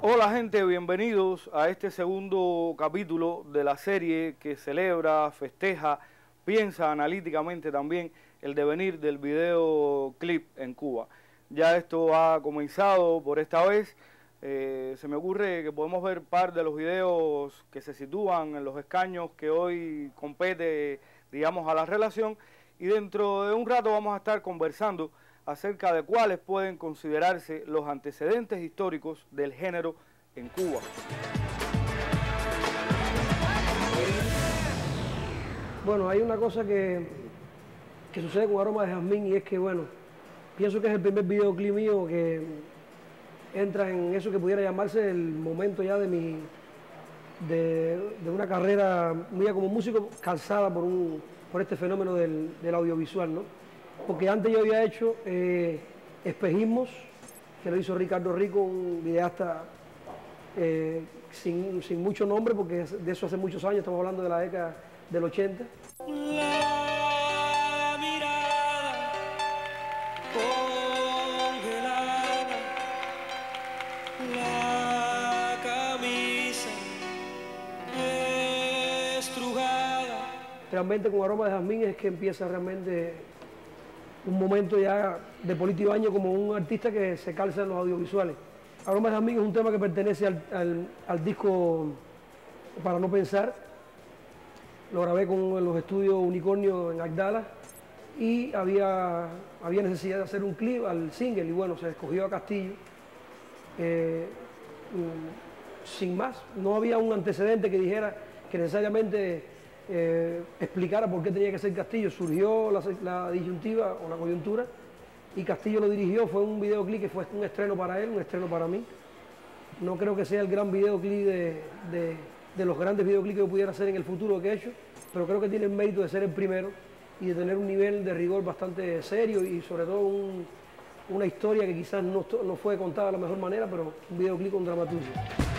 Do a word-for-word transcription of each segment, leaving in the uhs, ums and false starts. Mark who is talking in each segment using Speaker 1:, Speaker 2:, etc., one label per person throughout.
Speaker 1: Hola gente, bienvenidos a este segundo capítulo de la serie que celebra, festeja, piensa analíticamente también el devenir del videoclip en Cuba. Ya esto ha comenzado por esta vez. Eh, se me ocurre que podemos ver par de los videos que se sitúan en los escaños que hoy compete, digamos, a la relación, y dentro de un rato vamos a estar conversando acerca de cuáles pueden considerarse los antecedentes históricos del género en Cuba.
Speaker 2: Bueno, hay una cosa que, que sucede con Aroma de Jazmín, y es que, bueno, pienso que es el primer videoclip mío que entra en eso que pudiera llamarse el momento ya de mi de, de una carrera mía como músico calzada por, un, por este fenómeno del, del audiovisual, ¿no? Porque antes yo había hecho eh, Espejismos, que lo hizo Ricardo Rico, un videasta eh, sin, sin mucho nombre, porque de eso hace muchos años, estamos hablando de la década del ochenta.
Speaker 3: La mirada congelada, la camisa estrujada.
Speaker 2: Realmente con Aroma de Jazmín es que empieza realmente un momento ya de Polito Ibáñez como un artista que se calza en los audiovisuales. Aroma de Jazmín es un tema que pertenece al, al, al disco Para No Pensar. Lo grabé con los estudios Unicornio en Agdala y había, había necesidad de hacer un clip al single, y bueno, se escogió a Castillo. Eh, sin más, no había un antecedente que dijera que necesariamente Eh, explicara por qué tenía que ser Castillo. Surgió la, la disyuntiva o la coyuntura y Castillo lo dirigió. Fue un videoclip que fue un estreno para él, un estreno para mí. No creo que sea el gran videoclip de, de, de los grandes videoclips que yo pudiera hacer en el futuro que he hecho, pero creo que tiene el mérito de ser el primero y de tener un nivel de rigor bastante serio y sobre todo un, una historia que quizás no, no fue contada de la mejor manera, pero un videoclip con dramaturgia.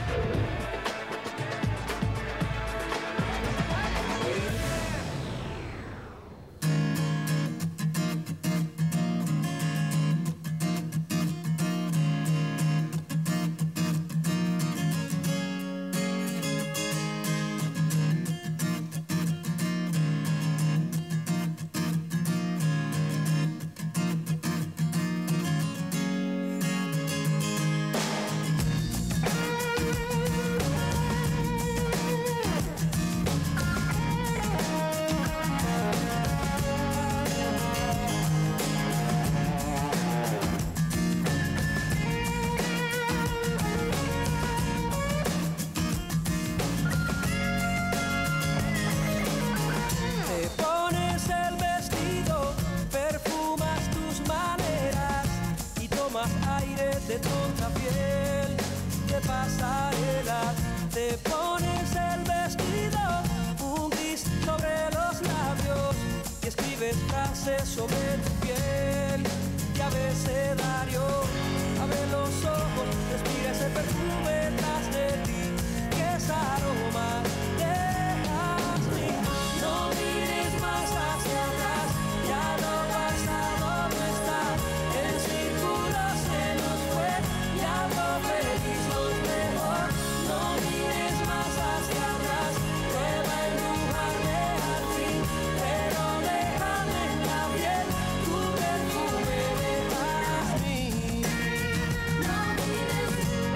Speaker 3: De tonta piel, de pasarela, te pones el vestido, un gris sobre los labios y escribes frases sobre tu piel y abecedario. Abre los ojos, respira ese perfume tras de ti, que es aroma de jazmín. No mires más hacia atrás, ya lo pasado no está, el círculo se nos fue, ya lo feliz nos mejor. No mires más hacia atrás, prueba a embrujarme al fin, pero déjame en la piel tu perfume de jazmín. No mires,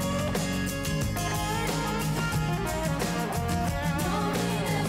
Speaker 3: no mires,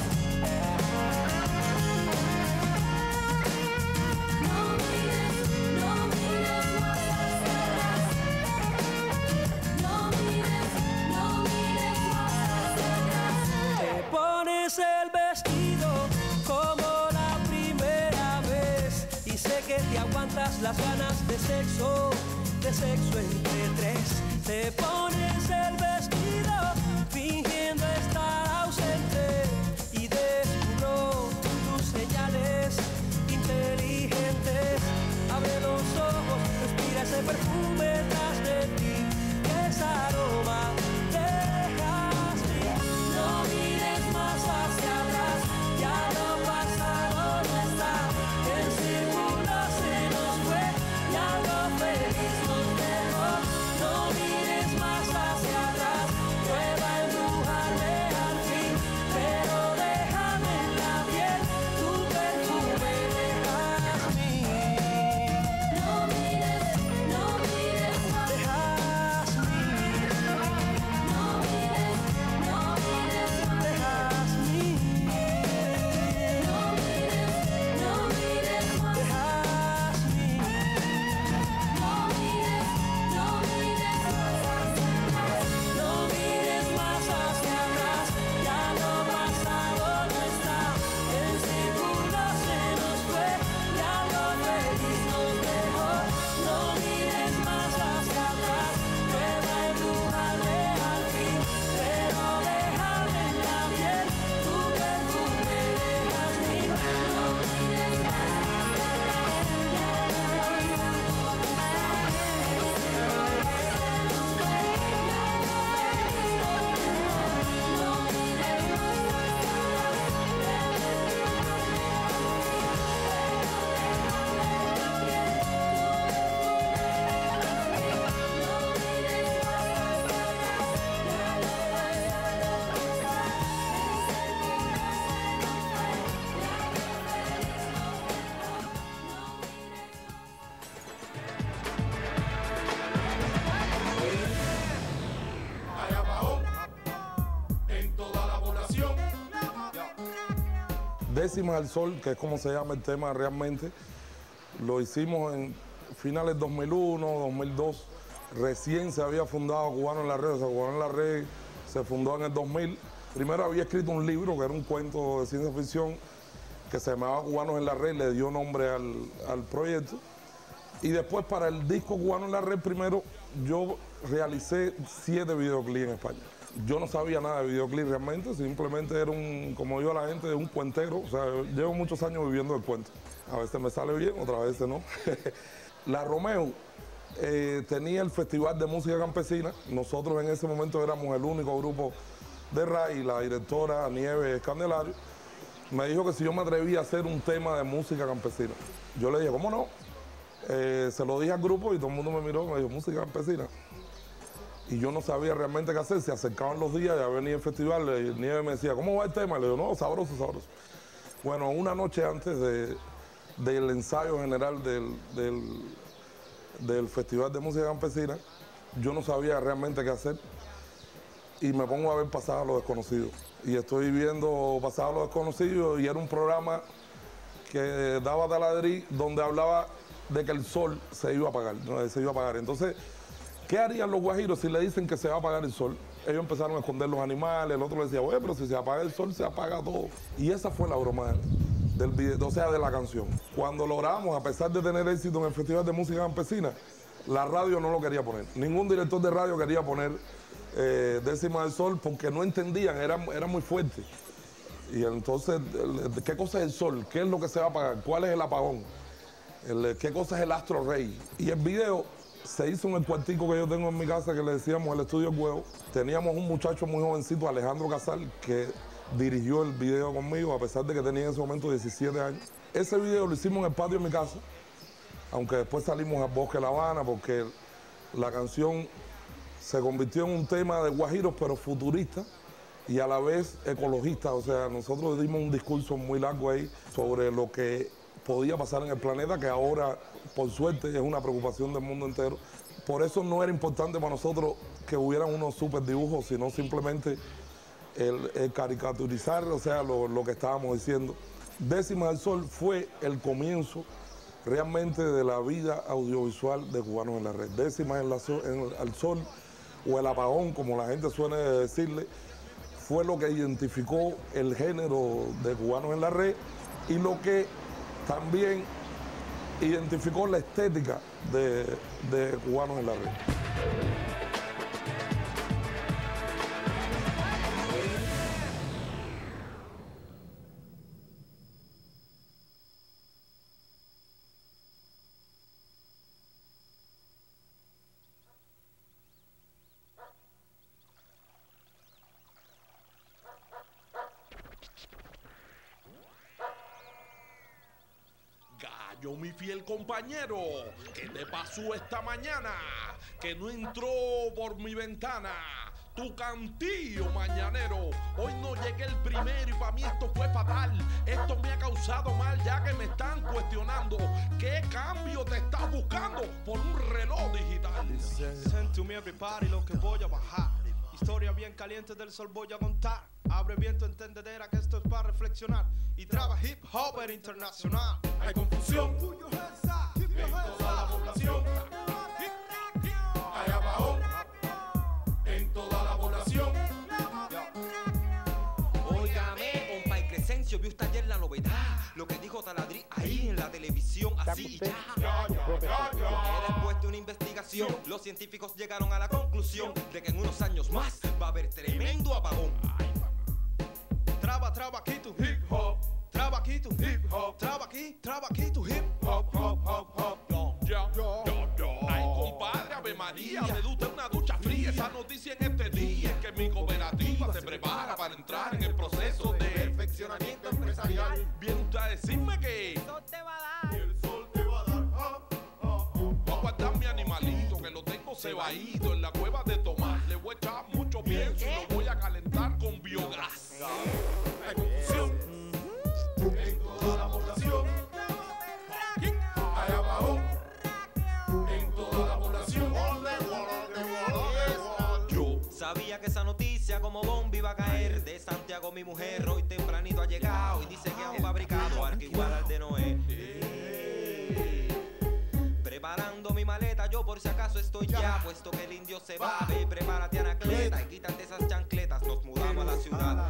Speaker 3: no mires, no mires más hacia atrás. No mires, no mires más hacia atrás. Te pones el vestido como la primera vez y sé que te aguantas las ganas de sexo, de sexo entre tres. Te pones el vestido fingiendo estar ausente y descubro tus señales inteligentes. Abre los ojos, respira ese perfume tras de ti, que es aroma de jazmín. No mires más hacia atrás, ya lo pasado no está, el círculo se nos fue, ya lo feliz nos dejó. No mires más
Speaker 4: Décimas al Sol, que es como se llama el tema realmente, lo hicimos en finales de dos mil uno, dos mil dos. Recién se había fundado Cubano en la Red, o sea, Cubano en la Red se fundó en el dos mil. Primero había escrito un libro que era un cuento de ciencia ficción que se llamaba Cubanos en la Red, le dio nombre al, al proyecto. Y después para el disco Cubano en la Red, primero yo realicé siete videoclips en España. Yo no sabía nada de videoclip realmente, simplemente era un, como digo a la gente, un cuentero. O sea, llevo muchos años viviendo el cuento. A veces me sale bien, otras veces no. La Romeo eh, tenía el Festival de Música Campesina. Nosotros en ese momento éramos el único grupo de R A I, la directora Nieves Candelario me dijo que si yo me atrevía a hacer un tema de música campesina. Yo le dije, ¿cómo no? Eh, se lo dije al grupo y todo el mundo me miró y me dijo, música campesina. Y yo no sabía realmente qué hacer. Se acercaban los días, ya venía el festival, y Nieves me decía, ¿cómo va el tema? Le digo, no, sabroso, sabroso. Bueno, una noche antes de, del ensayo general del, del, del Festival de Música Campesina, yo no sabía realmente qué hacer. Y me pongo a ver Pasado a lo Desconocido. Y estoy viendo Pasado a lo Desconocido y era un programa que daba taladrí donde hablaba de que el sol se iba a apagar, ¿no? se iba a apagar. Entonces, ¿qué harían los guajiros si le dicen que se va a apagar el sol? Ellos empezaron a esconder los animales, el otro le decía, oye, pero si se apaga el sol, se apaga todo. Y esa fue la broma del video, o sea, de la canción. Cuando logramos, a pesar de tener éxito en el Festival de Música Campesina, la radio no lo quería poner. Ningún director de radio quería poner eh, Décimas del Sol porque no entendían, era, era muy fuerte. Y entonces, ¿qué cosa es el sol? ¿Qué es lo que se va a apagar? ¿Cuál es el apagón? El, ¿Qué cosa es el astro rey? Y el video se hizo en el cuartico que yo tengo en mi casa, que le decíamos el estudio El Huevo. Teníamos un muchacho muy jovencito, Alejandro Casal, que dirigió el video conmigo, a pesar de que tenía en ese momento diecisiete años. Ese video lo hicimos en el patio de mi casa, aunque después salimos al Bosque de La Habana, porque la canción se convirtió en un tema de guajiros, pero futurista y a la vez ecologista. O sea, nosotros dimos un discurso muy largo ahí sobre lo que podía pasar en el planeta, que ahora, por suerte, es una preocupación del mundo entero. Por eso no era importante para nosotros que hubieran unos super dibujos, sino simplemente el, el caricaturizar, o sea, lo, lo que estábamos diciendo. Décimas del Sol fue el comienzo realmente de la vida audiovisual de Cubanos en la Red. Décimas en la, en, al Sol, o el apagón, como la gente suele decirle, fue lo que identificó el género de Cubanos en la Red y lo que también identificó la estética de, de Cubanos en la Red.
Speaker 5: Gallo, mi fiel compañero, ¿qué te pasó esta mañana? Que no entró por mi ventana tu cantillo mañanero. Hoy no llegué el primero y para mí esto fue fatal. Esto me ha causado mal ya que me están cuestionando qué cambio te estás buscando por un reloj digital.
Speaker 6: Listen to me everybody, lo que voy a bajar. Historia bien caliente del sol voy a contar. Abre bien tu entendedera que esto es para reflexionar. Y traba hip hop internacional.
Speaker 5: Hay confusión en toda la población. Hay apagón en toda la población.
Speaker 7: Óigame, compa y Crescencio, vio usted ayer la novedad. Lo que dijo Taladrí ahí en la televisión, así y ya.
Speaker 5: Ya, ya, ya, ya.
Speaker 7: Después de una investigación, los científicos llegaron a la conclusión de que en unos años más va a haber tremendo apagón.
Speaker 6: Traba, traba aquí tu
Speaker 5: Hip hop,
Speaker 6: Traba aquí tu
Speaker 5: hip hop,
Speaker 6: Traba aquí, traba aquí tu hip
Speaker 5: hop, hop, hop, hop. Ya, ya, ya. Ay, compadre, Ave María, me dé usted una ducha fría. Esa noticia en este día es que mi cooperativa se prepara para entrar en el proceso de perfeccionamiento empresarial. Viene usted a decirme que el sol te va a dar. El sol te va a dar. Ah, ah, ah. Voy a guardar mi animalito que lo tengo cebadito en la cueva de Tomás. Le voy a echar mucho pienso y lo voy a calentar con biogás. Hay confusión en toda la población. Hay apagón en toda la población. Yo
Speaker 7: sabía que esa noticia como bomba iba a caer. De Santiago mi mujer hoy tempranito ha llegado y dice que aún va a haber arca igual al de Noé. Preparando mi maleta, yo por si acaso estoy ya, puesto que el indio se va. Ve, prepárate Anacleta y quítate esas chancletas, nos mudamos a la ciudad.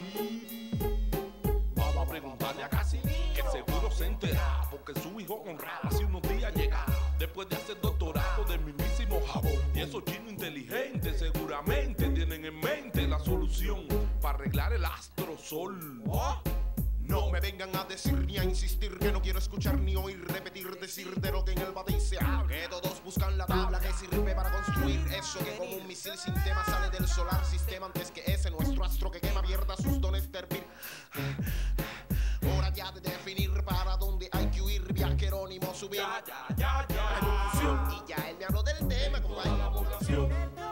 Speaker 5: Vamos a preguntarle a Casi, que seguro se entera, porque su hijo Conrado hace unos días llega, después de hacer doctorado del mismísimo jabón. Y esos chinos inteligentes seguramente tienen en mente la solución para arreglar el astrosol.
Speaker 8: ¿Oh? No me vengan a decir ni a insistir, que no quiero escuchar ni oír repetir, decir de lo que en el bate se habla. Que todos buscan la tabla que sirve para construir eso que como un misil sin tema sale del solar sistema antes que ese nuestro astro que quema pierda sus dones de hervir. Hora ya de definir para dónde hay que huir, viaje Jerónimo subir.
Speaker 5: Ya, ya, ya, ya. Evolución.
Speaker 8: Y ya él me habló del tema, compadre.
Speaker 5: La población.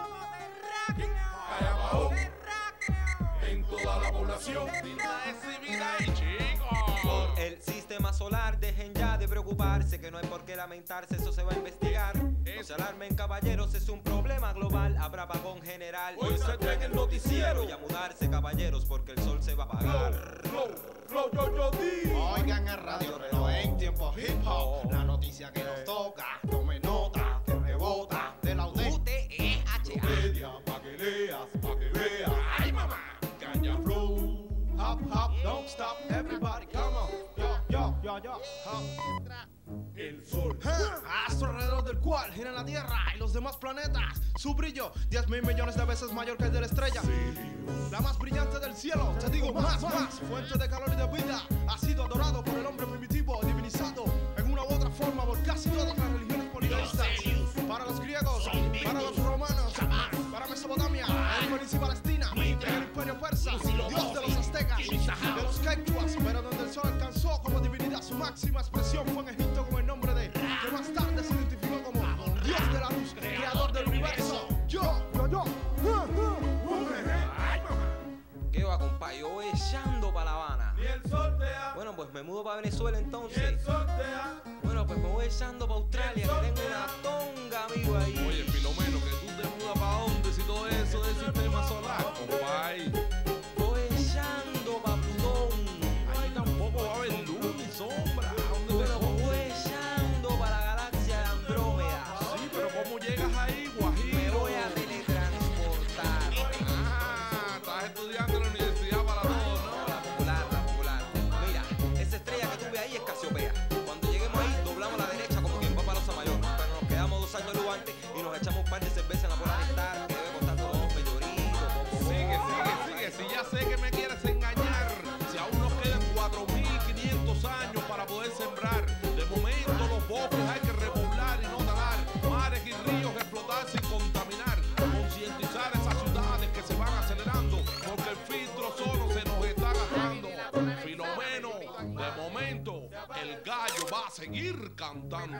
Speaker 5: Allá abajo. En toda la población.
Speaker 7: Por el sistema solar, dejen ya de preocuparse, que no hay por qué lamentarse, eso se va a investigar. No se alarmen, caballeros, es un problema global, habrá apagón general.
Speaker 5: Hoy se trae en el noticiero.
Speaker 7: Y a mudarse, caballeros, porque el sol se va a apagar.
Speaker 5: Flow, flow, yo, yo, di.
Speaker 8: Oigan el radio reloj en tiempo hip hop, la noticia que nos toca, tome nota, que rebota de la U T E H A.
Speaker 5: Media, pa' que leas, pa' que veas. Ay, mamá, caña flow.
Speaker 6: Hop, hop, don't stop, everybody, come on. Yo, yo, yo, yo, hop.
Speaker 5: El sol.
Speaker 6: Astro alrededor del cual gira la Tierra y los demás planetas. Su brillo, diez mil millones de veces mayor que el de la estrella. La más brillante del cielo, te digo más, más. Fuente de calor y de vida, ha sido adorado por el hombre primitivo, divinizado en una u otra forma por casi todas las religiones politeístas. Para los griegos, para los romanos, para Mesopotamia, Elípolis y Palestina, el imperio persa, dios de los aztecas, de los quechuas, pero donde el sol alcanzó como divinidad su máxima expresión fue en Egipto con el nombre de, que más tarde se identificó como Dios de la luz, creador del universo. Yo, yo, yo.
Speaker 7: ¿Qué va, compa? Yo voy echando pa' La Habana.
Speaker 5: Y el sol te da.
Speaker 7: Bueno, pues me mudo para Venezuela
Speaker 5: Y el
Speaker 7: entonces.
Speaker 5: sol te da.
Speaker 7: Bueno, pues me voy echando para Australia, que tengo una tonga, amigo, ahí.
Speaker 5: Oye, Filomeno, que tú te mudas para dónde si todo eso del sistema solar, compay.
Speaker 7: Voy echando pa' Plutón.
Speaker 5: Ahí tampoco va a haber luz ni sombra. ¿Dónde te
Speaker 7: Bueno, pues
Speaker 5: vas?
Speaker 7: voy echando para la galaxia de Andrómeda.
Speaker 5: Sí, pero ¿cómo llegas ahí, Guajiro?
Speaker 7: Me voy a teletransportar.
Speaker 5: Ah, estás estudiando en la universidad para todo, ¿no?
Speaker 7: La popular, la popular. Mira, esa estrella que tú ves ahí es Casiopea. Cuando lleguemos ahí, doblamos a la derecha como quien va para Los Mayor. Pero nos quedamos dos años luz antes y nos echamos un par de cervezas en la Polar Star, que debe costar todos los meteoritos.
Speaker 5: Sigue, sigue, sigue. Si ya sé que me quieres engañar, si aún nos quedan cuatro mil quinientos años para poder sembrar, de momento los bosques hay que repoblar y no talar, mares y ríos explotar sin contaminar, concientizar esas ciudades que se van acelerando, porque el filtro solo se nos está gastando. Filomeno, de momento, el gallo va a seguir cantando.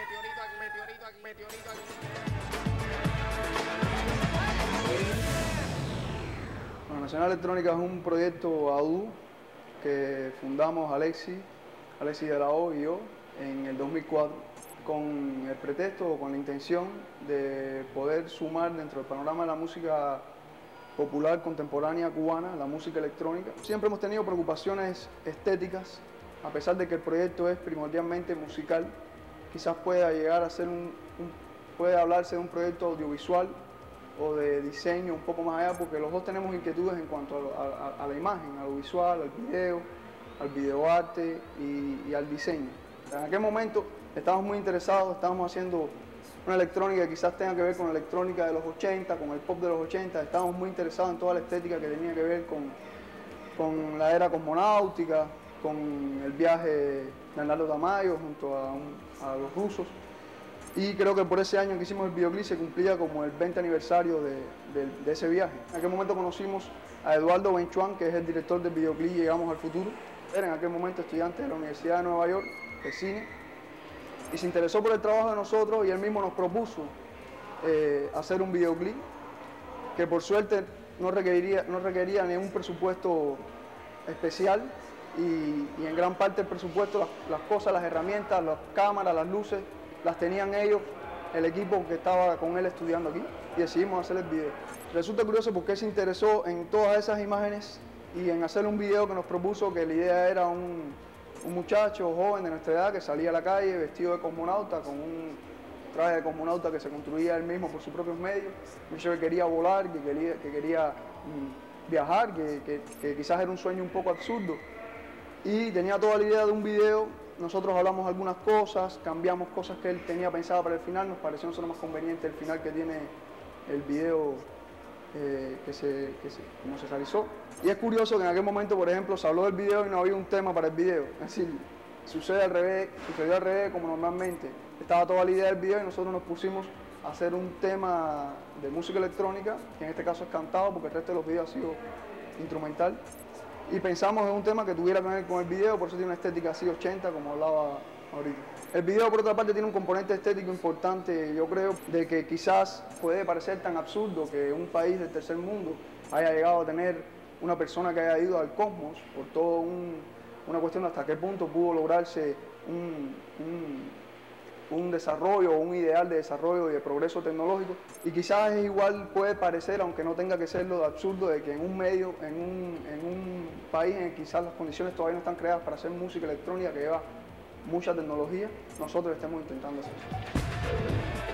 Speaker 9: Bueno, Nacional Electrónica es un proyecto a dúo que fundamos Alexis, Alexis de la O y yo en el dos mil cuatro con el pretexto o con la intención de poder sumar dentro del panorama de la música popular contemporánea cubana, la música electrónica. Siempre hemos tenido preocupaciones estéticas, a pesar de que el proyecto es primordialmente musical, quizás pueda llegar a ser un, un puede hablarse de un proyecto audiovisual o de diseño un poco más allá, porque los dos tenemos inquietudes en cuanto a, a, a la imagen, a lo visual, al video, al videoarte y, y al diseño. En aquel momento estábamos muy interesados, estábamos haciendo una electrónica que quizás tenga que ver con la electrónica de los ochenta, con el pop de los ochenta, estábamos muy interesados en toda la estética que tenía que ver con, con la era cosmonáutica, con el viaje de Leonardo Tamayo junto a, un, a los rusos. Y creo que por ese año que hicimos el videoclip se cumplía como el veinte aniversario de, de, de ese viaje. En aquel momento conocimos a Eduardo Benchuan, que es el director del videoclip Llegamos al Futuro. Era en aquel momento estudiante de la Universidad de Nueva York, de cine, y se interesó por el trabajo de nosotros y él mismo nos propuso eh, hacer un videoclip que por suerte no requeriría, no requería ni un presupuesto especial y, y en gran parte el presupuesto, las, las cosas, las herramientas, las cámaras, las luces, las tenían ellos, el equipo que estaba con él estudiando aquí, y decidimos hacer el video. Resulta curioso porque él se interesó en todas esas imágenes y en hacer un video que nos propuso, que la idea era un, un muchacho joven de nuestra edad que salía a la calle vestido de cosmonauta, con un traje de cosmonauta que se construía él mismo por sus propios medios, un muchacho que quería volar, que quería, que quería mm, viajar, que, que, que quizás era un sueño un poco absurdo, y tenía toda la idea de un video. Nosotros hablamos algunas cosas, cambiamos cosas que él tenía pensado para el final, nos pareció a nosotros más conveniente el final que tiene el video eh, que, se, que se, como se realizó. Y es curioso que en aquel momento, por ejemplo, se habló del video y no había un tema para el video. Es decir, sucede al revés, sucedió al revés como normalmente. Estaba toda la idea del video y nosotros nos pusimos a hacer un tema de música electrónica, que en este caso es cantado porque el resto de los videos ha sido instrumental. Y pensamos en un tema que tuviera que ver con el video, por eso tiene una estética así ochenta, como hablaba ahorita. El video, por otra parte, tiene un componente estético importante, yo creo, de que quizás puede parecer tan absurdo que un país del tercer mundo haya llegado a tener una persona que haya ido al cosmos por todo un, una cuestión de hasta qué punto pudo lograrse un, un, un desarrollo, un ideal de desarrollo y de progreso tecnológico. Y quizás es igual, puede parecer, aunque no tenga que ser lo absurdo, de que en un medio, en un, en un país en el que quizás las condiciones todavía no están creadas para hacer música electrónica que lleva mucha tecnología, nosotros estemos intentando hacer eso.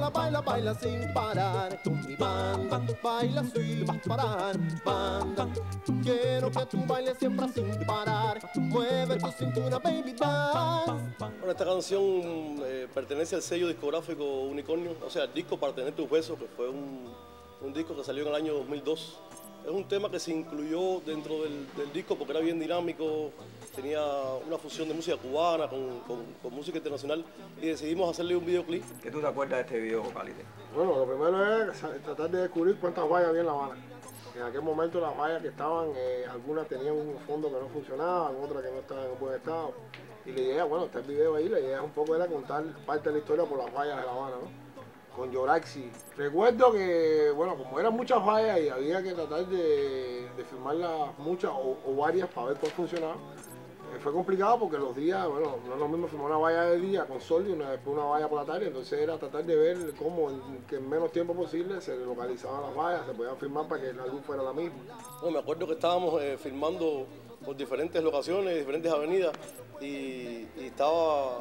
Speaker 10: baila, baila, baila sin parar. Con mi banda, baila sin parar. Banda, quiero que tú bailes siempre sin parar. Mueve tu cintura, baby, dance.
Speaker 11: Bueno, esta canción eh, pertenece al sello discográfico Unicornio, o sea, el disco Para Tener Tus Besos, que fue un, un disco que salió en el año dos mil dos. Es un tema que se incluyó dentro del, del disco porque era bien dinámico, tenía una fusión de música cubana con, con, con música internacional y decidimos hacerle un videoclip.
Speaker 12: ¿Qué tú te acuerdas de este video, Vocalite?
Speaker 13: Bueno, lo primero es tratar de descubrir cuántas vallas había en La Habana. En aquel momento las vallas que estaban, eh, algunas tenían un fondo que no funcionaba, otras que no estaban en buen estado. Y la idea, bueno, está el video ahí, la idea un poco era contar parte de la historia por las vallas de La Habana, ¿no? Con Yoraxi. Recuerdo que, bueno, como eran muchas vallas y había que tratar de, de filmarlas muchas o, o varias para ver cuál funcionaba, eh, fue complicado porque los días, bueno, no es lo mismo filmar una valla de día con sol y una, después una valla por la tarde, entonces era tratar de ver cómo en, que en menos tiempo posible se localizaban las vallas, se podían filmar para que la luz fuera la misma.
Speaker 11: Bueno, me acuerdo que estábamos eh, filmando por diferentes locaciones, diferentes avenidas y, y estaba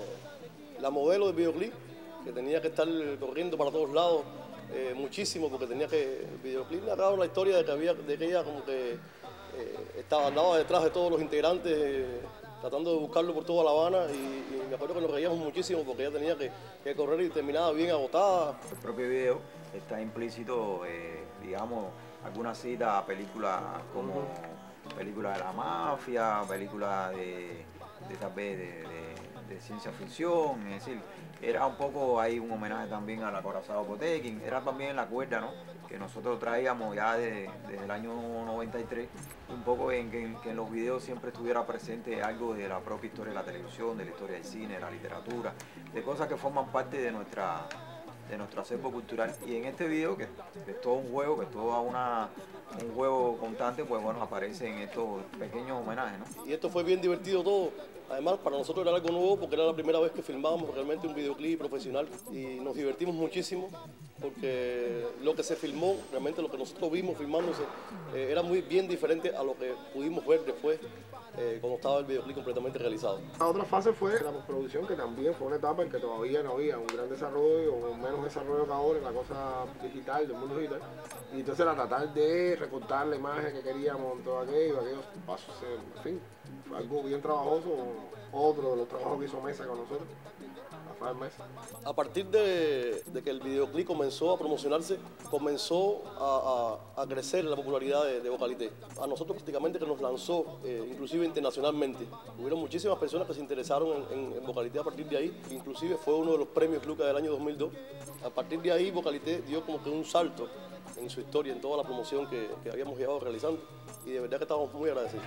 Speaker 11: eh, la modelo del videoclip, que tenía que estar corriendo para todos lados eh, muchísimo porque tenía que, el videoclip narraba la historia de que, había, de que ella como que eh, estaba, andaba detrás de todos los integrantes eh, tratando de buscarlo por toda La Habana y, y me acuerdo que nos reíamos muchísimo porque ella tenía que, que correr y terminaba bien agotada.
Speaker 12: El propio video está implícito, eh, digamos, alguna cita a películas como uh-huh. películas de la mafia, películas de, de tal vez de, de, de ciencia ficción, es decir, era un poco ahí un homenaje también al acorazado Potemkin, era también la cuerda, ¿no? Que nosotros traíamos ya desde, desde el año noventa y tres, un poco en que, que en los videos siempre estuviera presente algo de la propia historia de la televisión, de la historia del cine, de la literatura, de cosas que forman parte de nuestra de nuestro acervo cultural. Y en este video, que, que es todo un juego, que es todo una, un juego constante, pues bueno, aparecen estos pequeños homenajes, ¿no?
Speaker 11: Y esto fue bien divertido todo. Además, para nosotros era algo nuevo porque era la primera vez que filmábamos realmente un videoclip profesional y nos divertimos muchísimo porque lo que se filmó, realmente lo que nosotros vimos filmándose, eh, era muy bien diferente a lo que pudimos ver después eh, cuando estaba el videoclip completamente realizado.
Speaker 13: La otra fase fue la postproducción, que también fue una etapa en que todavía no había un gran desarrollo o menos desarrollo que ahora en la cosa digital, del mundo digital. Y entonces era tratar de recortar la imagen que queríamos en todo aquello, aquellos pasos, en fin, fue algo bien trabajoso. Otro de los trabajos que hizo Mesa con nosotros, Rafael Mesa.
Speaker 11: A partir de, de que el videoclip comenzó a promocionarse, comenzó a, a, a crecer la popularidad de, de Vocalite. A nosotros prácticamente que nos lanzó, eh, inclusive internacionalmente. Hubieron muchísimas personas que se interesaron en, en, en Vocalite a partir de ahí. Inclusive fue uno de los premios Lucas del año dos mil dos. A partir de ahí Vocalite dio como que un salto en su historia, en toda la promoción que, que habíamos llevado realizando. Y de verdad que estamos muy agradecidos.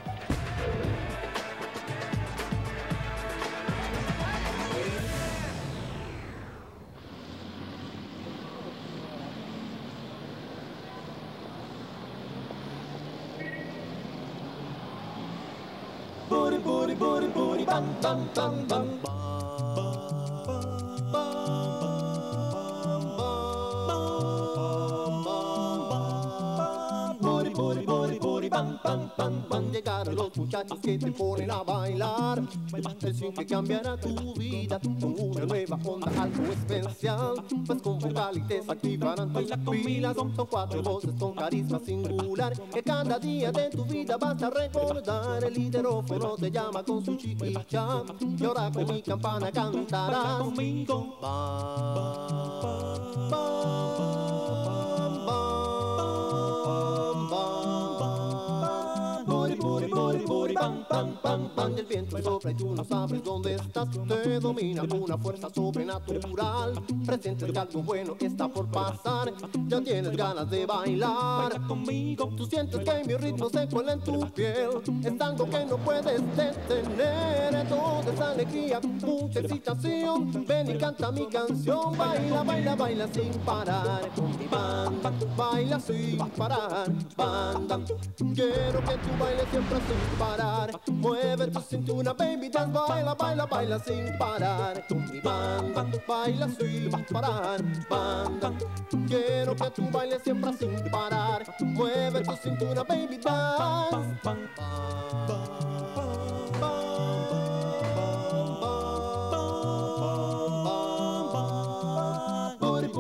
Speaker 10: Booty, booty, booty, booty, bam, bam, bam, bam. Booty, booty, booty, booty, bam, bam, bam, bam. Llegaron los muchachos que te ponen a bailar. El swing que cambiará tu vida con una nueva onda, algo especial. Pues con Vocalite se activarán tus pilas. Son cuatro voces con carisma singular que cada día de tu vida vas a recordar. El hidrófono te llama con su chiquicha y ahora con mi campana cantarás conmigo. Bam, bam, bam, bam, bam. Booty, booty, booty, booty, bam, bam, bam, bam. El viento sopla y tú no sabes dónde estás. Te domina una fuerza sobrenatural. Presentes que algo bueno está por pasar. Ya tienes ganas de bailar. Baila conmigo. Tú sientes que mi ritmo se cuela en tu piel. Es algo que no puedes detener. Toda esa alegría, mucha excitación. Ven y canta mi canción. Baila, baila, baila sin parar. Con mi banda, baila sin parar. Banda, quiero que tú bailes siempre sin parar. Mueve tu cintura, baby, dance, baila, baila, baila sin parar. Con mi banda, baila sin parar. Banda, quiero que tú bailes siempre sin parar. Mueve tu cintura, baby, dance. Booty,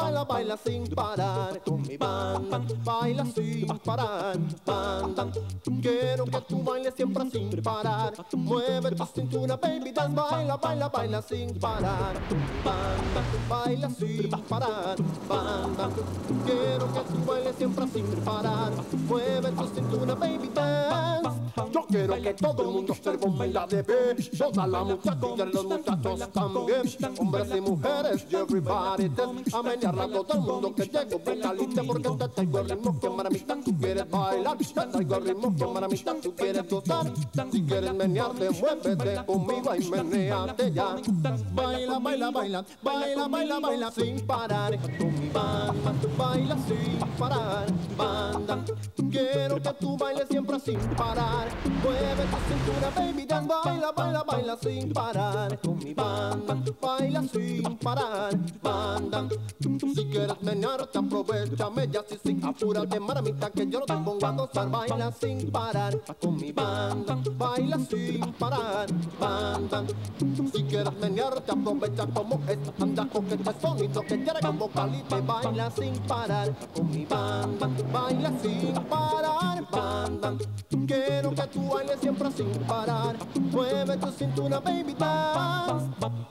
Speaker 10: baila, baila sin parar. Con mi banda, baila sin parar. Banda, quiero que tú bailes siempre sin parar. Mueve tu cintura, baby, dance, baila, baila, baila sin parar. Banda, baila sin parar. Banda, quiero que tú bailes siempre sin parar. Mueve tu cintura, baby, dance. Yo quiero que todo el mundo se bombe la de ver. Todas las muchachas y los muchachos también. Hombres y mujeres, everybody dance. A menearla todo el mundo que llego bien caliente. Porque te traigo el ritmo que maravita tú quieres bailar. Te traigo el ritmo que maravita tú quieres gozar. Si quieres menearte, muévete conmigo y meneate ya. Baila, baila, baila, baila, baila, baila sin parar. Con mi banda, baila sin parar. Banda, quiero que tú bailes siempre sin parar. Mueve tu cintura, baby, dan, baila, baila, baila sin parar. Con mi banda, baila sin parar. Banda, si quieres menearte, aprovechame ya, si sin apúrate, maramita, que yo no te pongo a gozar. Baila sin parar. Con mi banda, baila sin parar. Banda, si quieres menearte, aprovecha como esta. Anda con este sonido que quiere como calite. Baila sin parar. Con mi banda, baila sin parar. Banda, quiero que tú bailes siempre sin parar. Mueve tu cintura, baby, dance.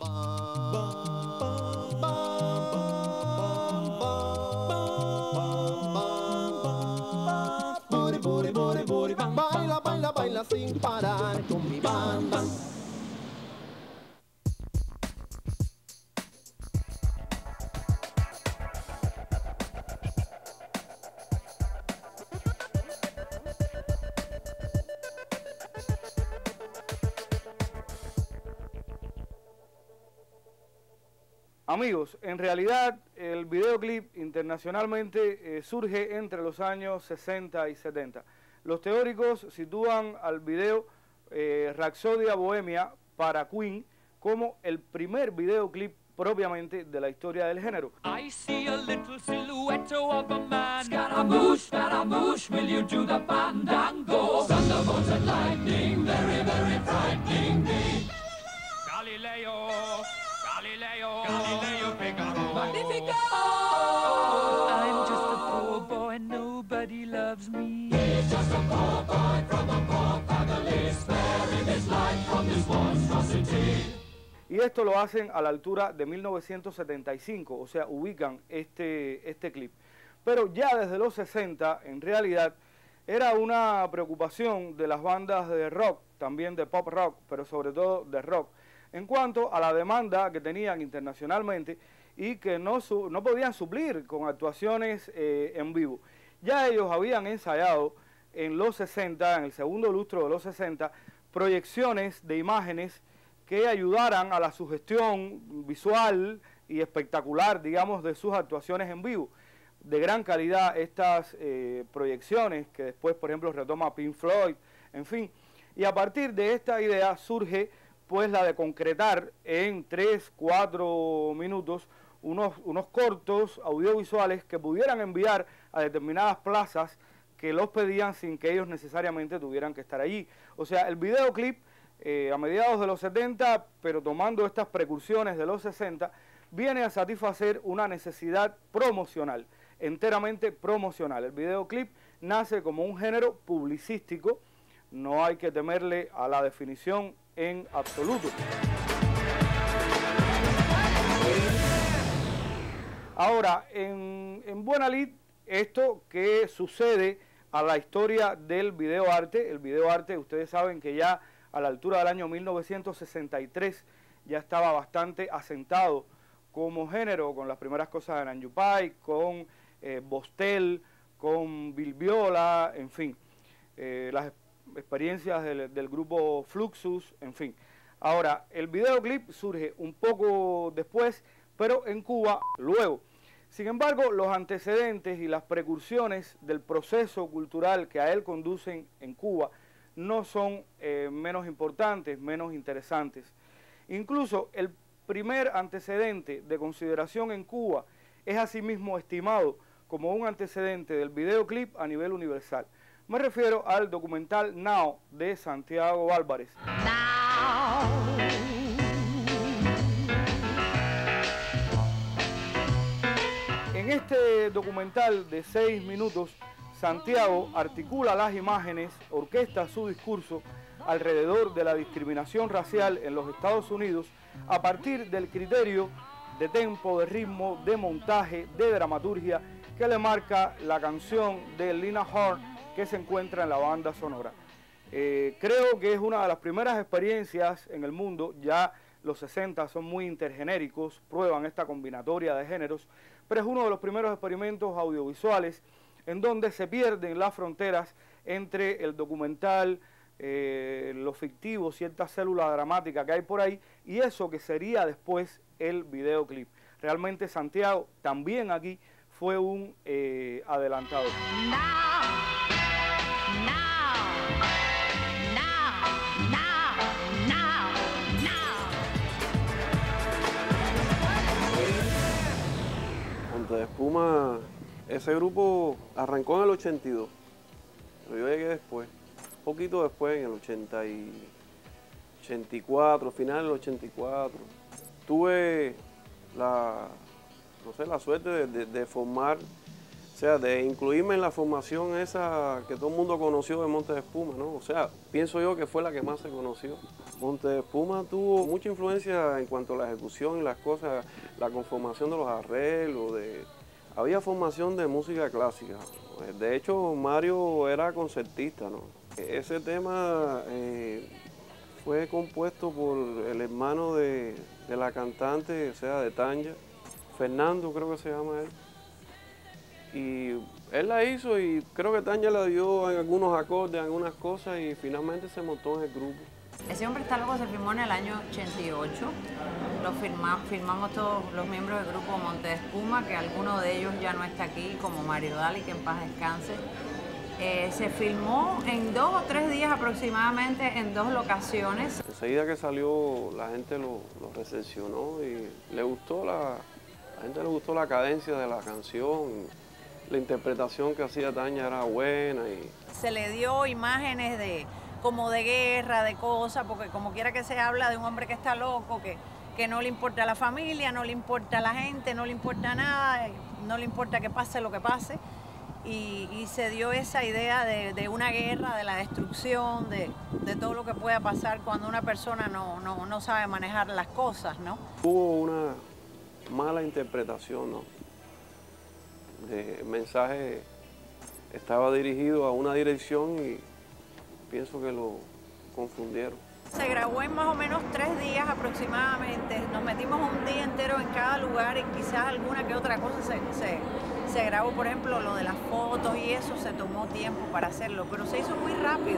Speaker 10: Booty, booty, booty, booty, baila, baila, baila sin parar. Con mi banda.
Speaker 1: Amigos, en realidad el videoclip internacionalmente eh, surge entre los años sesenta y setenta. Los teóricos sitúan al video eh, Rhapsodia Bohemia para Queen como el primer videoclip propiamente de la historia del género.
Speaker 3: I see a little silhouette of a man. Scaramouche, Scaramouche, will you do the fandango? Thunderbolts and lightning, very, very frightening me. Galileo, Galileo, Galileo Figaro. Magnifico! I'm just a poor boy, nobody loves me. He's just a poor boy from a poor family, sparing his life from this monstrosity.
Speaker 1: Y esto lo hacen a la altura de mil novecientos setenta y cinco, o sea, ubican este, este clip. Pero ya desde los sesenta, en realidad, era una preocupación de las bandas de rock, también de pop rock, pero sobre todo de rock, en cuanto a la demanda que tenían internacionalmente y que no, su, no podían suplir con actuaciones eh, en vivo. Ya ellos habían ensayado en los sesenta, en el segundo lustro de los sesenta, proyecciones de imágenes que ayudaran a la sugestión visual y espectacular, digamos, de sus actuaciones en vivo. De gran calidad estas eh, proyecciones que después, por ejemplo, retoma Pink Floyd, en fin. Y a partir de esta idea surge pues la de concretar en tres, cuatro minutos unos, unos cortos audiovisuales que pudieran enviar a determinadas plazas que los pedían sin que ellos necesariamente tuvieran que estar allí. O sea, el videoclip Eh, a mediados de los setenta, pero tomando estas precursiones de los sesenta, viene a satisfacer una necesidad promocional, enteramente promocional. El videoclip nace como un género publicístico, no hay que temerle a la definición en absoluto. Ahora, en, en buena lid, esto que sucede a la historia del videoarte, el videoarte, ustedes saben que ya a la altura del año mil novecientos sesenta y tres ya estaba bastante asentado como género, con las primeras cosas de Nan Yupay, con eh, Bostel, con Bill Viola, en fin, eh, las experiencias del, del grupo Fluxus, en fin. Ahora, el videoclip surge un poco después, pero en Cuba luego. Sin embargo, los antecedentes y las precursiones del proceso cultural que a él conducen en Cuba no son eh, menos importantes, menos interesantes. Incluso el primer antecedente de consideración en Cuba es asimismo estimado como un antecedente del videoclip a nivel universal. Me refiero al documental Now de Santiago Álvarez. En este documental de seis minutos, Santiago articula las imágenes, orquesta su discurso alrededor de la discriminación racial en los Estados Unidos a partir del criterio de tempo, de ritmo, de montaje, de dramaturgia que le marca la canción de Lena Horne que se encuentra en la banda sonora. Eh, creo que es una de las primeras experiencias en el mundo, ya los sesenta son muy intergenéricos, prueban esta combinatoria de géneros, pero es uno de los primeros experimentos audiovisuales en donde se pierden las fronteras entre el documental, eh, lo fictivo, cierta célula dramática que hay por ahí, y eso que sería después el videoclip. Realmente Santiago también aquí fue un eh, adelantado.
Speaker 14: Monte de Espuma, ese grupo arrancó en el ochenta y dos, pero yo llegué después, poquito después, en el ochenta y cuatro, final del ochenta y cuatro. Tuve la, no sé, la suerte de, de, de formar, o sea, de incluirme en la formación esa que todo el mundo conoció de Monte de Espuma, ¿no? O sea, pienso yo que fue la que más se conoció. Monte de Espuma tuvo mucha influencia en cuanto a la ejecución y las cosas, la conformación de los arreglos, de, había formación de música clásica. De hecho, Mario era concertista, ¿no? Ese tema eh, fue compuesto por el hermano de, de la cantante, o sea, de Tanya, Fernando creo que se llama él. Y él la hizo y creo que Tanya la dio en algunos acordes, en algunas cosas y finalmente se montó en el grupo.
Speaker 15: Ese hombre está loco se firmó en el año ochenta y ocho. Lo firma, firmamos todos los miembros del grupo Monte de Espuma, que alguno de ellos ya no está aquí, como Mario Dali, que en paz descanse. Eh, se filmó en dos o tres días aproximadamente en dos locaciones.
Speaker 14: Enseguida que salió la gente lo, lo recepcionó y le gustó la, la gente le gustó la cadencia de la canción, la interpretación que hacía Tanya era buena. Y
Speaker 15: se le dio imágenes de como de guerra, de cosas, porque como quiera que se habla de un hombre que está loco, que, que no le importa a la familia, no le importa a la gente, no le importa nada, no le importa que pase lo que pase. Y, y se dio esa idea de, de una guerra, de la destrucción, de, de todo lo que pueda pasar cuando una persona no, no, no sabe manejar las cosas, ¿no?
Speaker 14: Hubo una mala interpretación, ¿no? De, el mensaje estaba dirigido a una dirección y pienso que lo confundieron.
Speaker 15: Se grabó en más o menos tres días aproximadamente. Nos metimos un día entero en cada lugar y quizás alguna que otra cosa se, se, se grabó. Por ejemplo, lo de las fotos y eso se tomó tiempo para hacerlo, pero se hizo muy rápido.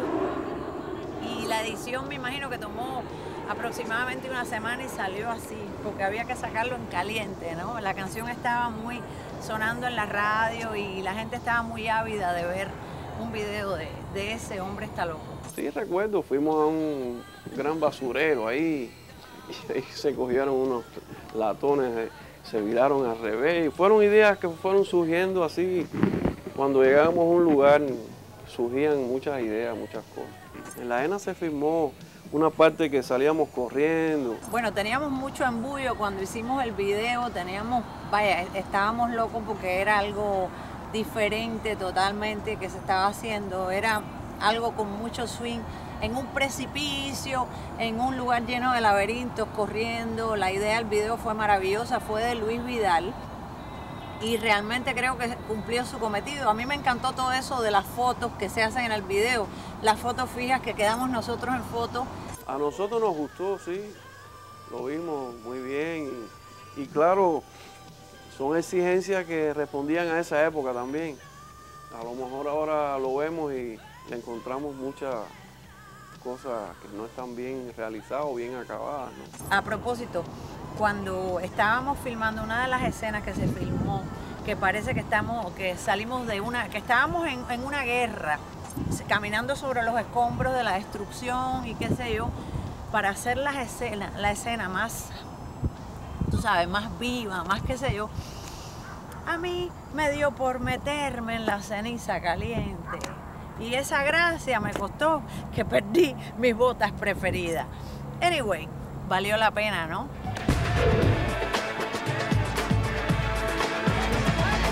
Speaker 15: Y la edición me imagino que tomó aproximadamente una semana y salió así, porque había que sacarlo en caliente, ¿no? La canción estaba muy sonando en la radio y la gente estaba muy ávida de ver un video de, de ese hombre está loco.
Speaker 14: Sí, recuerdo, fuimos a un gran basurero ahí y ahí se cogieron unos latones, se viraron al revés y fueron ideas que fueron surgiendo así. Cuando llegamos a un lugar surgían muchas ideas, muchas cosas. En la ENA se filmó una parte que salíamos corriendo.
Speaker 15: Bueno, teníamos mucho embullo cuando hicimos el video, teníamos, vaya, estábamos locos porque era algo diferente totalmente que se estaba haciendo, era algo con mucho swing, en un precipicio, en un lugar lleno de laberintos, corriendo. La idea del video fue maravillosa, fue de Luis Vidal y realmente creo que cumplió su cometido. A mí me encantó todo eso de las fotos que se hacen en el video, las fotos fijas que quedamos nosotros en fotos.
Speaker 14: A nosotros nos gustó, sí, lo vimos muy bien y, y claro, son exigencias que respondían a esa época también. A lo mejor ahora lo vemos y le encontramos muchas cosas que no están bien realizadas o bien acabadas, ¿no?
Speaker 15: A propósito, cuando estábamos filmando una de las escenas que se filmó, que parece que estamos, que salimos de una, que estábamos en, en una guerra, caminando sobre los escombros de la destrucción y qué sé yo, para hacer las escenas, la escena más, tú sabes, más viva, más qué sé yo, a mí me dio por meterme en la ceniza caliente. Y esa gracia me costó que perdí mis botas preferidas. Anyway, valió la pena, ¿no?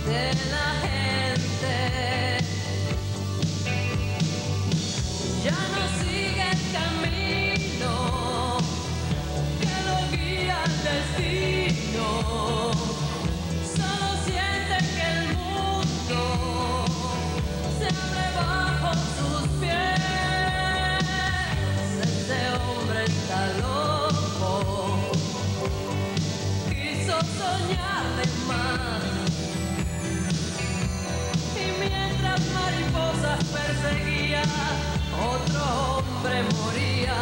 Speaker 3: de la gente. Ya no sigue el camino que lo guía al destino. Solo siente que el mundo se abre bajo sus pies. Ese hombre está loco, quiso soñar de más. Y mientras mariposas perseguía, otro hombre moría.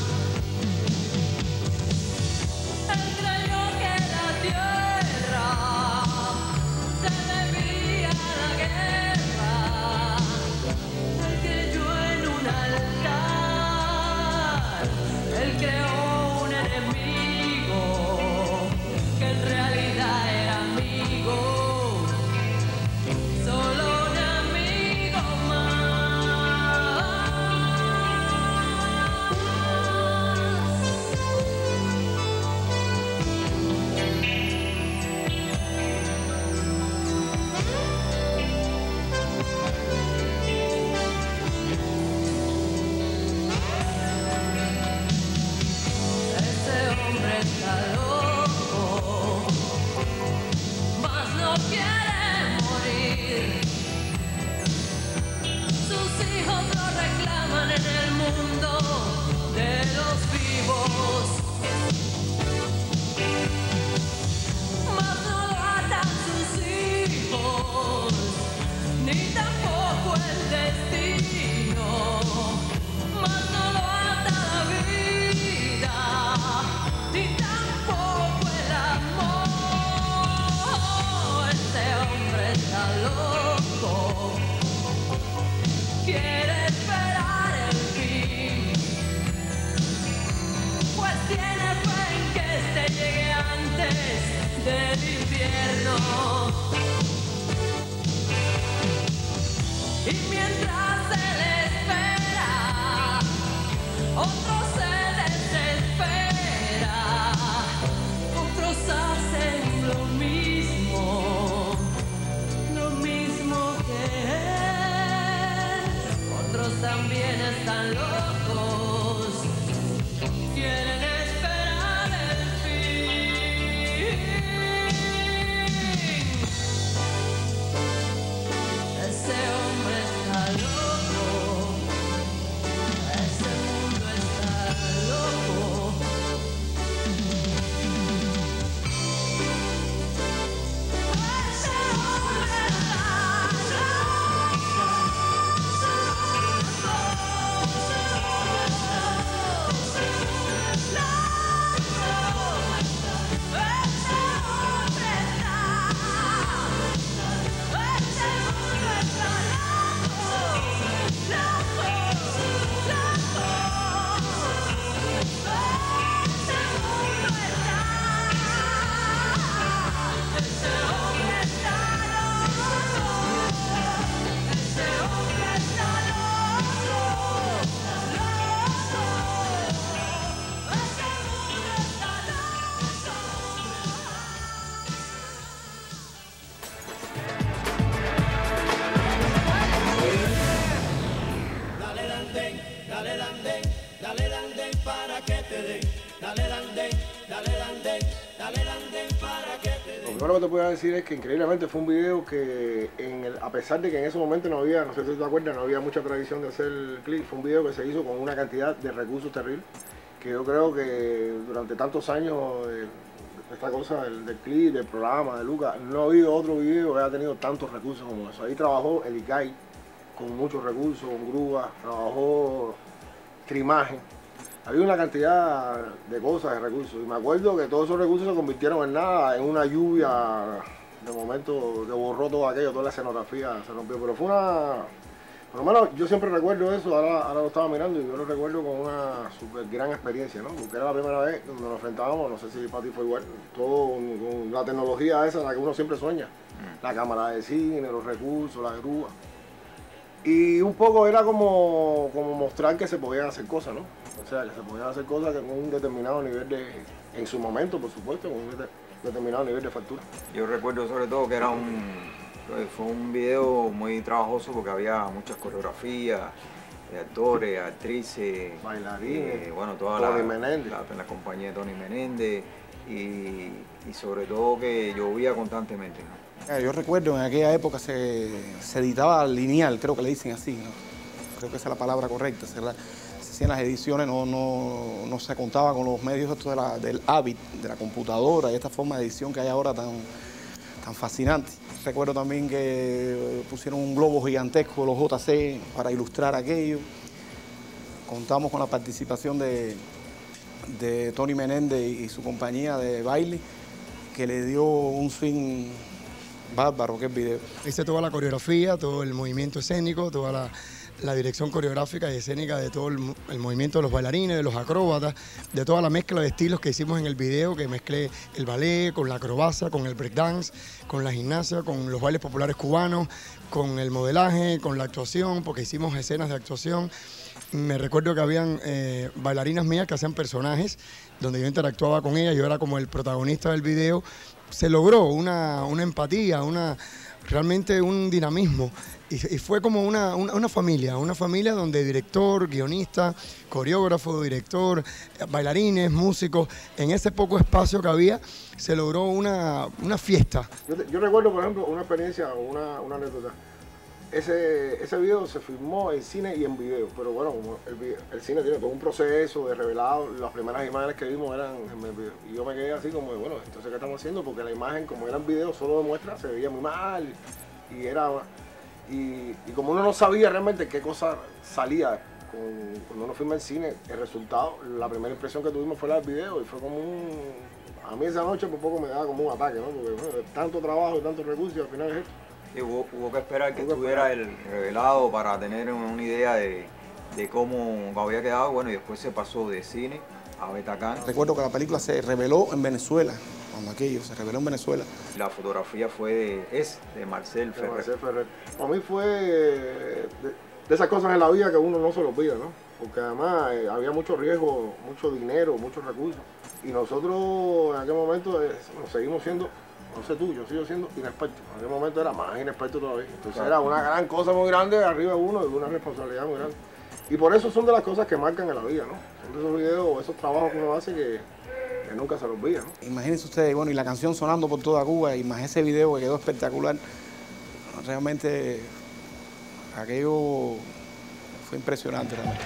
Speaker 3: Él creyó que la tierra se debía a la guerra. Él creyó en un altar. Él creó un enemigo que en realidad era amigo. Solo un amigo Ese hombre está loco, mas no quiere morir. Sus hijos lo reclaman en el mundo de los vivos, mas no lo atan sus hijos, ni tampoco el destino, mas no lo ata la vida, ni tampoco el amor. Este hombre está loco, quiere esperar el fin, pues tiene fe en que este llegue antes del invierno. Y mientras él espera, otro se desespera, otros hacen lo mismo, lo mismo que él. Otros también están locos, quieren esperar el fin. Ese hombre está loco, ese mundo está loco. Ese hombre está
Speaker 13: Lo primero que te puedo decir es que increíblemente fue un video que, en el, a pesar de que en ese momento no había, no sé si te acuerdas, no había mucha tradición de hacer el clip, fue un video que se hizo con una cantidad de recursos terribles, que yo creo que durante tantos años de esta cosa del, del clip, del programa, de Lucas, no ha habido otro video que haya tenido tantos recursos como eso. Ahí trabajó el I C A I con muchos recursos, con grúas, trabajó trimaje. Había una cantidad de cosas, de recursos, y me acuerdo que todos esos recursos se convirtieron en nada, en una lluvia, de momento que borró todo aquello, toda la escenografía se rompió, pero fue una, por lo menos yo siempre recuerdo eso, ahora, ahora lo estaba mirando y yo lo recuerdo con una super gran experiencia, ¿no? Porque era la primera vez que nos enfrentábamos, no sé si para ti fue igual, todo con, con la tecnología esa, la que uno siempre sueña, la cámara de cine, los recursos, la grúa. Y un poco era como, como mostrar que se podían hacer cosas, ¿no? O sea, que se podían hacer cosas con un determinado nivel de, en su momento, por supuesto, con un de, determinado nivel de factura.
Speaker 12: Yo recuerdo sobre todo que era un, fue un video muy trabajoso porque había muchas coreografías, de actores, actrices,
Speaker 13: bailarines,
Speaker 12: eh, bueno, toda la,
Speaker 13: Tony Menéndez.
Speaker 12: La, la compañía de Tony Menéndez y, y sobre todo que llovía constantemente, ¿no?
Speaker 16: Yo recuerdo en aquella época se, se editaba lineal, creo que le dicen así, ¿no? Creo que esa es la palabra correcta. Se, se hacían las ediciones, no, no, no se contaba con los medios estos de la, del Avid, de la computadora y esta forma de edición que hay ahora tan, tan fascinante. Recuerdo también que pusieron un globo gigantesco de los J C para ilustrar aquello. Contamos con la participación de, de Tony Menéndez y su compañía de baile, que le dio un swing bárbaro que el video.
Speaker 17: Hice toda la coreografía, todo el movimiento escénico, toda la, la dirección coreográfica y escénica de todo el, el movimiento de los bailarines, de los acróbatas, de toda la mezcla de estilos que hicimos en el video, que mezclé el ballet con la acrobacia, con el breakdance, con la gimnasia, con los bailes populares cubanos, con el modelaje, con la actuación, porque hicimos escenas de actuación. Me recuerdo que habían eh, bailarinas mías que hacían personajes, donde yo interactuaba con ellas, yo era como el protagonista del video. Se logró una, una empatía, una, realmente un dinamismo y, y fue como una, una, una familia, una familia donde director, guionista, coreógrafo, director, bailarines, músicos, en ese poco espacio que había se logró una, una fiesta.
Speaker 13: Yo, te, yo recuerdo, por ejemplo, una experiencia o una, una anécdota. Ese, ese video se filmó en cine y en video, pero bueno, como el, video, el cine tiene todo un proceso de revelado, las primeras imágenes que vimos eran en el video. Y yo me quedé así como, bueno, entonces ¿qué estamos haciendo? Porque la imagen, como era en video, solo demuestra, se veía muy mal. Y era y, y como uno no sabía realmente qué cosa salía con, cuando uno filma en cine, el resultado, la primera impresión que tuvimos fue la del video y fue como un... A mí esa noche por poco me daba como un ataque, ¿no? Porque bueno, tanto trabajo y tanto recursos y al final es esto.
Speaker 12: Y hubo, hubo que esperar que estuviera el revelado para tener una idea de, de cómo había quedado, bueno, y después se pasó de cine a Betacán.
Speaker 16: Recuerdo que la película se reveló en Venezuela, cuando aquello se reveló en Venezuela.
Speaker 12: La fotografía fue de, es de Marcel Ferrer.
Speaker 13: De Marcel Ferrer. Para mí fue de, de esas cosas en la vida que uno no se lo olvida, ¿no? Porque además eh, había mucho riesgo, mucho dinero, muchos recursos. Y nosotros en aquel momento eh, nos seguimos siendo... No sé tú, yo sigo siendo inexperto. En aquel momento era más inexperto todavía. Entonces claro, era una gran cosa muy grande arriba de uno y una responsabilidad muy grande. Y por eso son de las cosas que marcan en la vida, ¿no? Son de esos videos, esos trabajos que uno hace que, que nunca se los olvida, ¿no?
Speaker 16: Imagínense ustedes, bueno, y la canción sonando por toda Cuba, y más ese video que quedó espectacular. Realmente aquello fue impresionante realmente.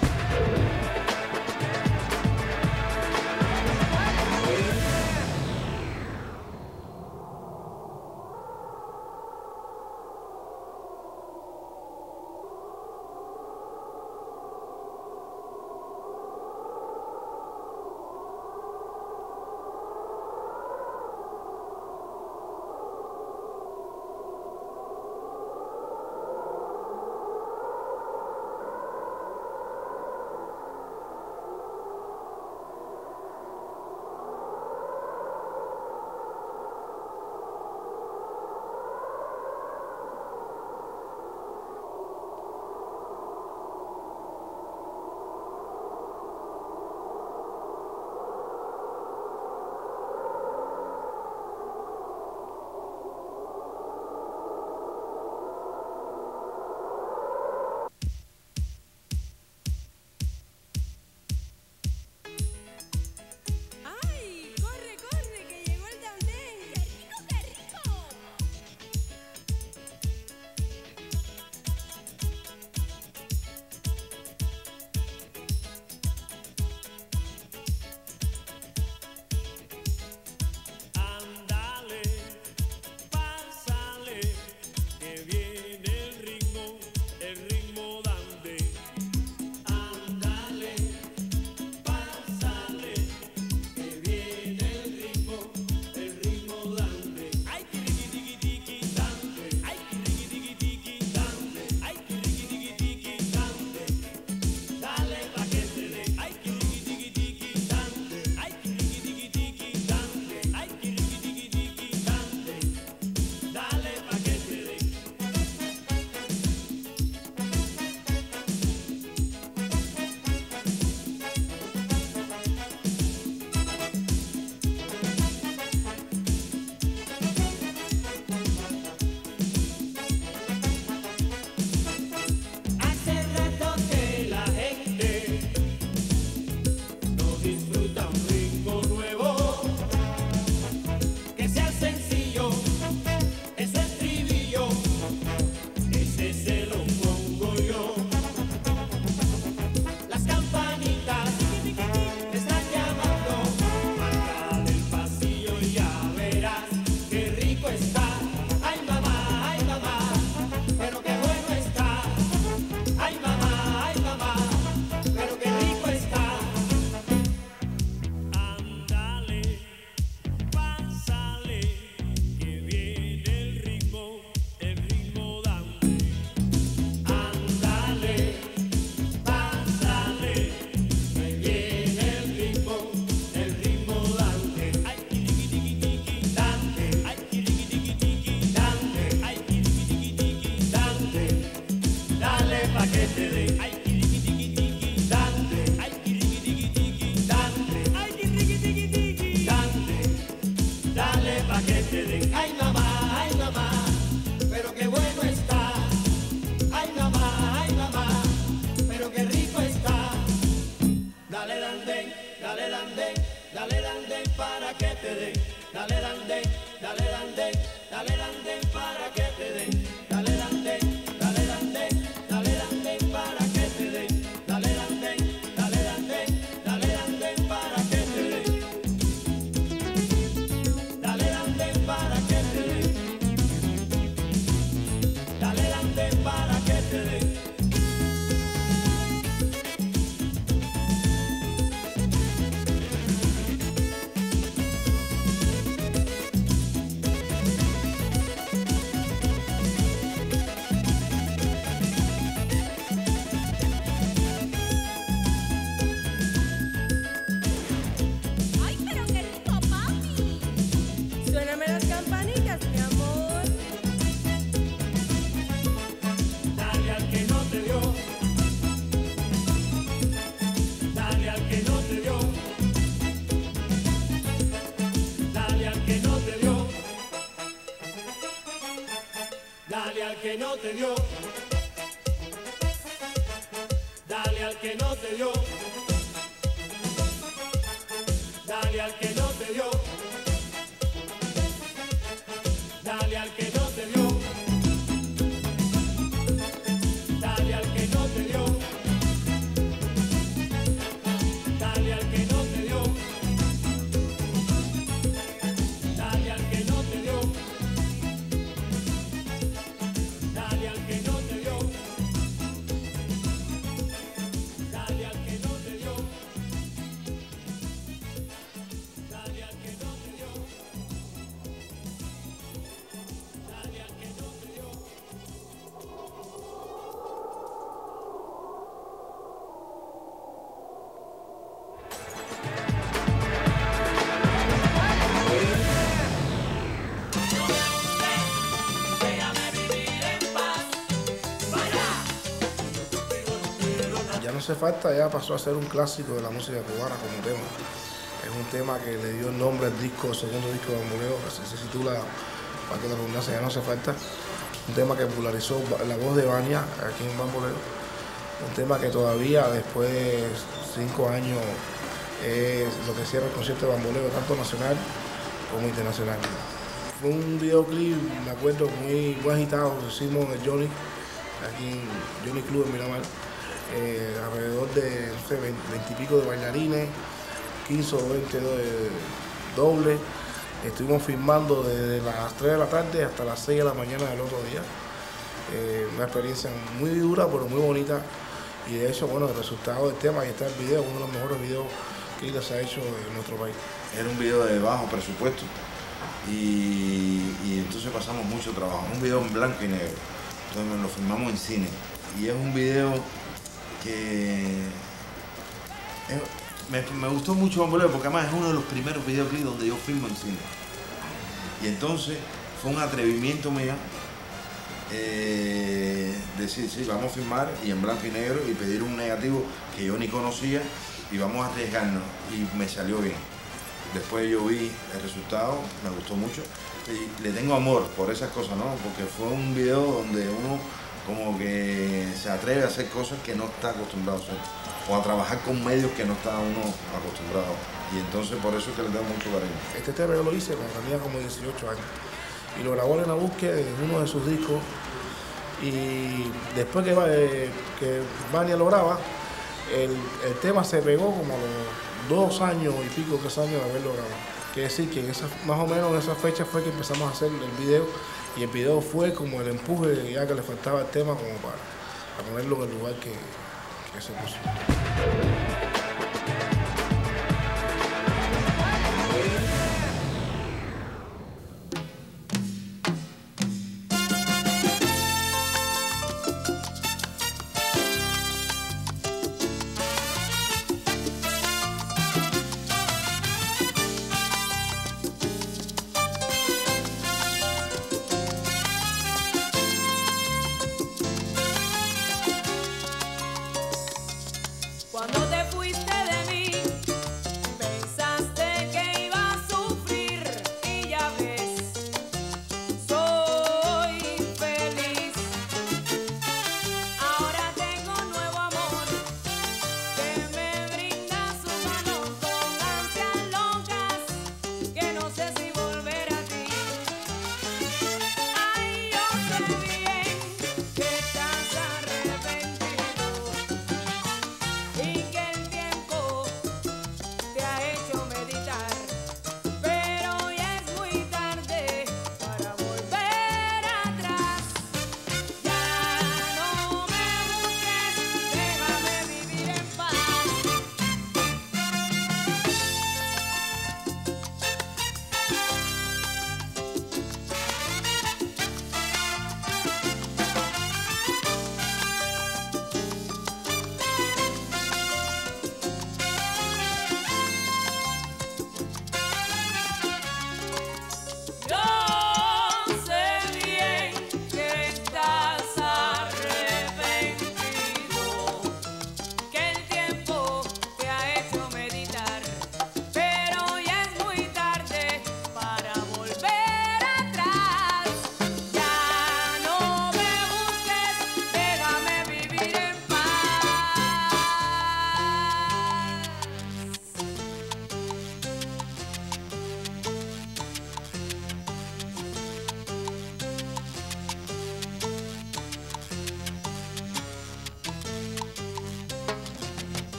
Speaker 3: pa' que te dé. Ay, tiki tiki tiki, dale. Ay, tiki tiki tiki, dale. Ay, tiki tiki tiki, dale. Dale pa' que te dé. Ay, mamá, ay, mamá, pero qué bueno está. Ay, mamá, ay, mamá, pero qué rico está. Dale, dale, dale, dale, dale, dale para que te dé. Dale, dale, dale, dale, dale, dale para que te dé. Dale, dale, dale, dale, dale, dale para que te dé. Dale, dale, dale, dale, dale, dale para que te dé. Dale, dale para que te dé. Dale, dale para que te dé.
Speaker 18: Ay, pero qué rico, papi. Suéname las campanitas, mi amor.
Speaker 3: Dale al que no te dio. Dale al que no te dio. Dale al que no te dio. Dale al que no te dio. Dale al que no te dio. Dale al que no te dio. Dale al que no te dio. Dale al que no te dio. Dale al que no te dio. Dale al que no te dio. Dale al que no te dio. Dale al que no te dio. Dale al que no te dio. Dale al que no te dio.
Speaker 19: Ya no hace falta, ya pasó a ser un clásico de la música cubana como tema. Es un tema que le dio el nombre al disco, el segundo disco de Bamboleo, así se titula, para que la redundancia, ya no hace falta. Un tema que popularizó la voz de Vania aquí en Bamboleo. Un tema que todavía, después de cinco años, es lo que cierra el concierto de Bamboleo, tanto nacional como internacional. Fue un videoclip, me acuerdo, muy, muy agitado, lo hicimos en el Johnny, aquí en Johnny Club en Miramar. Eh, alrededor de no sé, veinte y pico de bailarines, quince o veinte de dobles. Estuvimos filmando desde las tres de la tarde hasta las seis de la mañana del otro día. Eh, una experiencia muy dura, pero muy bonita. Y de hecho, bueno, el resultado del tema, ahí está el video, uno de los mejores videos que se ha hecho en nuestro país.
Speaker 20: Era un video de bajo presupuesto y, y entonces pasamos mucho trabajo. Un video en blanco y negro, entonces lo filmamos en cine. Y es un video que es, me, me gustó mucho Bamboleo porque además es uno de los primeros videoclips donde yo filmo en cine. Y entonces fue un atrevimiento mío eh, decir, sí, vamos a filmar y en blanco y negro y pedir un negativo que yo ni conocía y vamos a arriesgarnos. Y me salió bien. Después yo vi el resultado, me gustó mucho y le tengo amor por esas cosas, ¿no? Porque fue un video donde uno como que se atreve a hacer cosas que no está acostumbrado a hacer o a trabajar con medios que no está uno acostumbrado. Y entonces por eso es que le tengo mucho cariño.
Speaker 19: Este tema yo lo hice cuando tenía como dieciocho años y lo grabó en la búsqueda en uno de sus discos y después que, eh, que Vania lo graba, el, el tema se pegó como a los dos años y pico, tres años de haberlo grabado. Quiere decir que en esa, más o menos en esa fecha fue que empezamos a hacer el video y el video fue como el empuje ya que le faltaba el tema como para, para ponerlo en el lugar que, que se puso.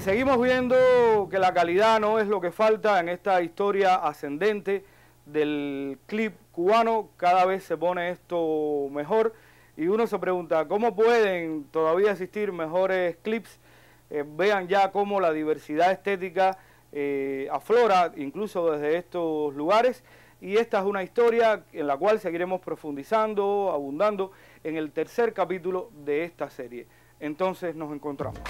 Speaker 1: seguimos viendo que la calidad no es lo que falta en esta historia ascendente del clip cubano. Cada vez se pone esto mejor y uno se pregunta cómo pueden todavía existir mejores clips. Eh, vean ya cómo la diversidad estética eh, aflora incluso desde estos lugares, y esta es una historia en la cual seguiremos profundizando, abundando en el tercer capítulo de esta serie. Entonces nos encontramos.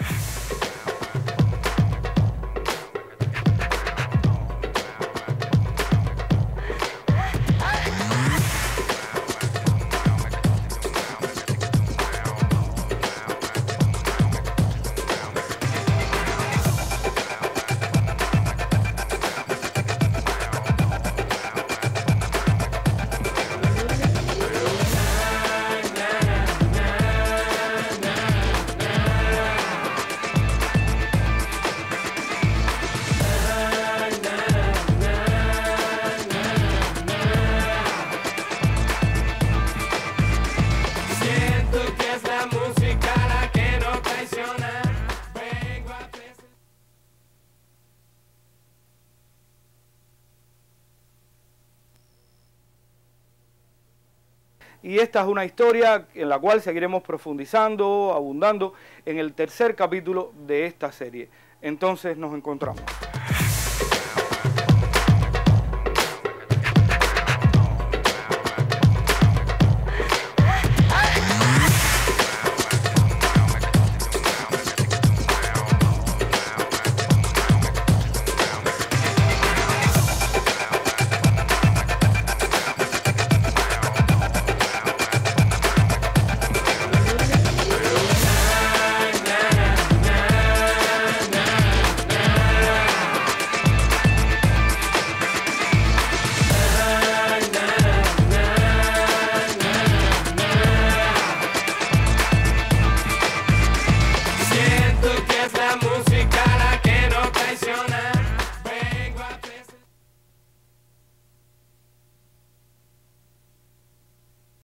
Speaker 1: Y esta es una historia en la cual seguiremos profundizando, abundando en el tercer capítulo de esta serie. Entonces nos encontramos.